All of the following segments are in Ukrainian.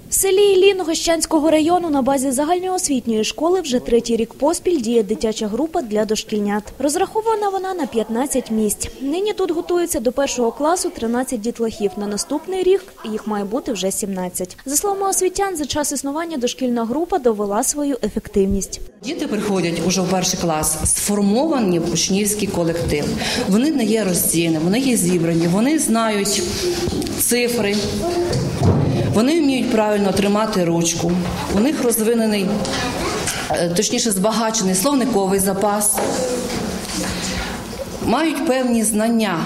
В селі Іллін Гощанського району на базі загальноосвітньої школи вже третій рік поспіль діє дитяча група для дошкільнят. Розрахована вона на 15 місць. Нині тут готуються до першого класу 13 дітлахів. На наступний рік їх має бути вже 17. За словами освітян, за час існування дошкільна група довела свою ефективність. Діти приходять уже в перший клас, сформовані учнівський колектив. Вони не є розділені, вони є зібрані, вони знають цифри, вони вміють правильно тримати ручку, у них розвинений, точніше збагачений словниковий запас, мають певні знання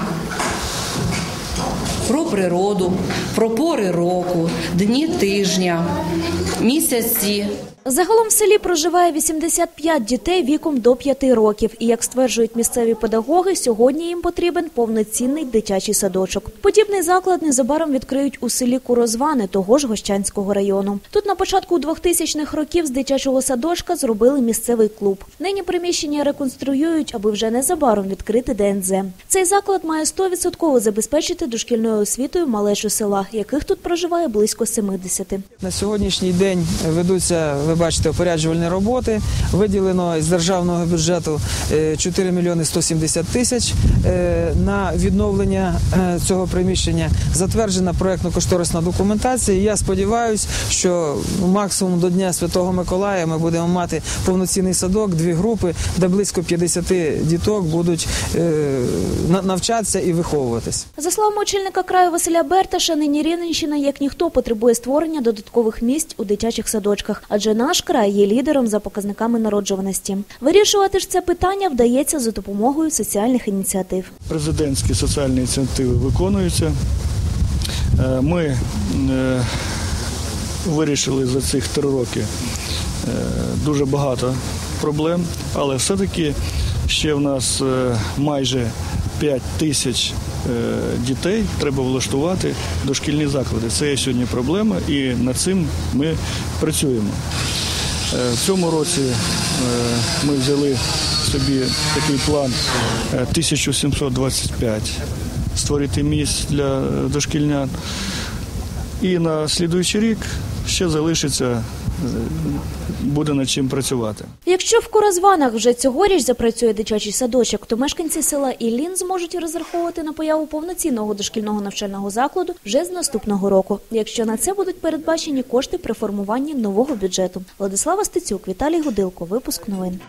про природу, про пори року, дні тижня, місяці. Загалом в селі проживає 85 дітей віком до 5 років. І, як стверджують місцеві педагоги, сьогодні їм потрібен повноцінний дитячий садочок. Подібний заклад незабаром відкриють у селі Курозвани того ж Гощанського району. Тут на початку 2000-х років з дитячого садочка зробили місцевий клуб. Нині приміщення реконструюють, аби вже незабаром відкрити ДНЗ. Цей заклад має 100% забезпечити дошкільною освітою малечу села, яких тут проживає близько 70. На сьогоднішній день ведуться, ви бачите, опоряджувальні роботи. Виділено з державного бюджету 4 мільйони 170 тисяч на відновлення цього приміщення. Затверджена проєктно-кошторисна документація. І я сподіваюся, що максимум до Дня Святого Миколая ми будемо мати повноцінний садок, 2 групи, де близько 50 діток будуть навчатися і виховуватись. За словами очільника краю Василя Берташа, нині Рівненщина, як ніхто, потребує створення додаткових місць у дитячих садочках, адже наш край є лідером за показниками народжуваності. Вирішувати ж це питання вдається за допомогою соціальних ініціатив. Президентські соціальні ініціативи виконуються. Ми вирішили за цих 3 роки дуже багато проблем, але все-таки ще в нас майже 5 тисяч дітей треба влаштувати в дошкільні заклади. Це є сьогодні проблема, і над цим ми працюємо. В цьому році ми взяли собі такий план 1725 створити місць для дошкільнят. І на слідуючий рік ще залишиться, буде над чим працювати. Якщо в Курозванах вже цьогоріч запрацює дитячий садочок, то мешканці села Іллін зможуть розраховувати на появу повноцінного дошкільного навчального закладу вже з наступного року, якщо на це будуть передбачені кошти при формуванні нового бюджету. Владислава Стецюк, Віталій Гудилко. Випуск новин.